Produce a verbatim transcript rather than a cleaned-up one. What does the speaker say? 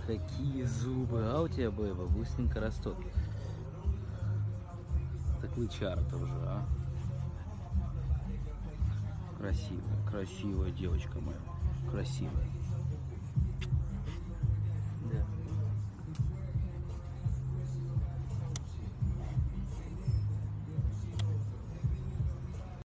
Какие зубы, а у тебя, бэба, быстренько растут. Так лычара-то уже, а? Красивая, красивая девочка моя, красивая.